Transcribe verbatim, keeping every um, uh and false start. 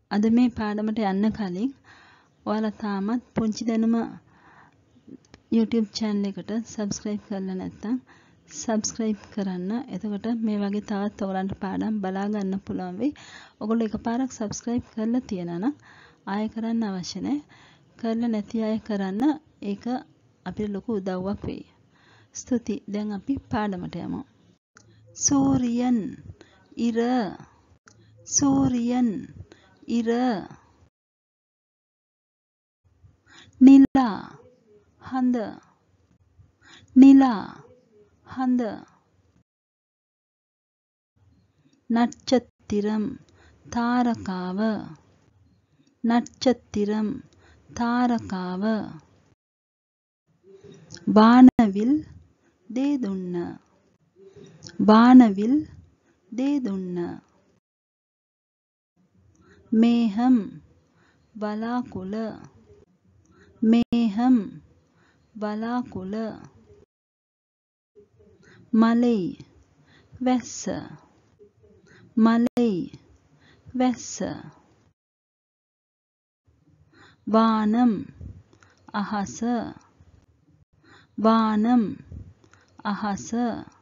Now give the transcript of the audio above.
අද මේ පාඩමට යන්න කලින් ඔයාලා තාමත් පුංචි දැනුම YouTube channel එකට subscribe කරලා නැත්නම් subscribe කරන්න. එතකොට මේ වගේ තවත් ඔයගලන්ට පාඩම් බලා ගන්න පුළුවන් වෙයි. ඔයගොල්ලෝ එකපාරක් subscribe කරලා තියනා නම් ආයෙ කරන්න අවශ්‍ය නැහැ. කරලා නැති අය කරන්න. ඒක අපිට ලොකු උදව්වක් වෙයි. ස්තුති. දැන් අපි පාඩමට යමු. සූරියන් ඉර සූරියන් ඉර නිලා හඳ නිලා හඳ නட்சத்திரம் තාරකාව නட்சத்திரம் තාරකාව බානවිල් දේ දුන්න බානවිල් දේ දුන්න මේහම් වලාකුළ මේහම් වලාකුළ මලයි වැස්ස මලයි වැස්ස වානම් අහස වානම් අහස